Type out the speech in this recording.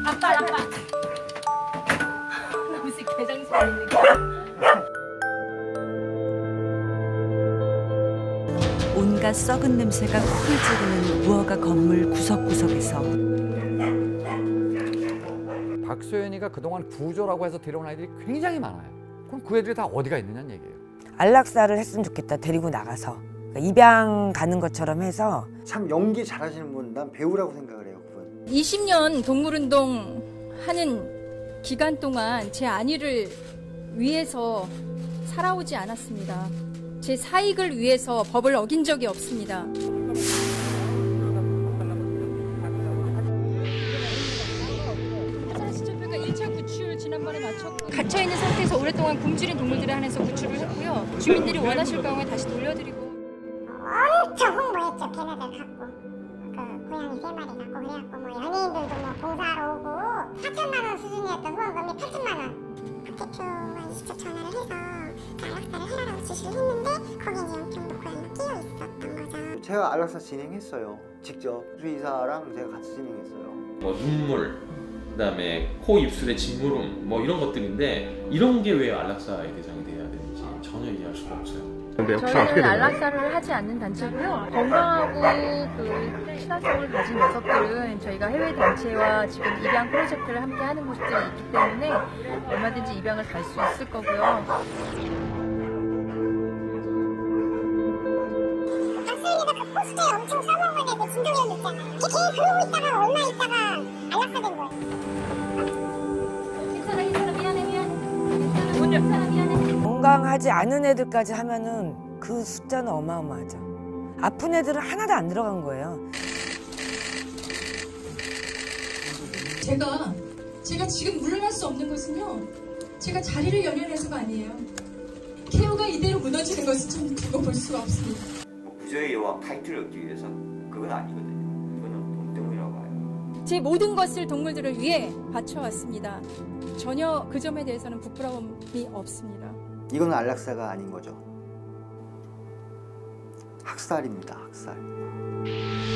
아빠. 나 무슨 개장사 있는 거. 온갖 썩은 냄새가 코를 찌르는 무허가 건물 구석구석에서 박소연이가 그동안 구조라고 해서 데려온 아이들이 굉장히 많아요. 그럼 그 애들이 다 어디가 있느냐는 얘기예요. 안락사를 했으면 좋겠다. 데리고 나가서. 그러니까 입양 가는 것처럼 해서. 참 연기 잘하시는 분, 난 배우라고 생각을 해요, 그분. 20년 동물운동 하는 기간 동안 제 안위를 위해서 살아오지 않았습니다. 제 사익을 위해서 법을 어긴 적이 없습니다. 사실적으로 1차 구출 지난번에 마쳤고 갇혀있는 상태에서 오랫동안 굶주린 동물들에 한해서 구출을 했고요. 주민들이 원하실 경우에 다시 돌려드리고. 엄청 홍보했죠. 걔네들 갖고 그 고양이 3마리 갖고 그래갖고 뭐 연예인들도 뭐 봉사하러 오고 4천만 원 수준이었던 후원금이 8천만 원. 박 대표가 20초 전화를 해서 그 안락사를 하라고 지시를 했는데 거기에 이제 영평도 고양이가 끼어 있었던 거죠. 제가 안락사 진행했어요. 직접 수의사랑 제가 같이 진행했어요. 뭐 눈물, 그다음에 코, 입술의 짓무름 뭐 이런 것들인데 이런 게 왜 안락사의 대상이 돼야 되는지 전혀 이해할 수가 없어요. 저희는 안락사를 하지 않는 단체고요. 건강하고 그 친화성을 가진 녀석들은 저희가 해외 단체와 지금 입양 프로젝트를 함께 하는 곳들이 있기 때문에 얼마든지 입양을 갈 수 있을 거고요. 박소연이가 그 포스터에 엄청 써먹은 애들 김동현 있잖아요. 걔 그러고 있다가 얼마 있다가 안락사 된 거예요. 괜찮아 미안해. 건강하지 않은 애들까지 하면은 그 숫자는 어마어마하죠. 아픈 애들은 하나도 안 들어간 거예요. 제가 지금 물러날 수 없는 것은요. 제가 자리를 연연해서가 아니에요. 케어가 이대로 무너지는 것은 좀 두고 볼 수가 없습니다. 부조의 여왕 타이틀을 얻기 위해서 그건 아니거든요. 그거는 돈 때문이라고 봐요. 제 모든 것을 동물들을 위해 바쳐왔습니다. 전혀 그 점에 대해서는 부끄러움이 없습니다. 이거는 안락사가 아닌 거죠. 학살입니다, 학살.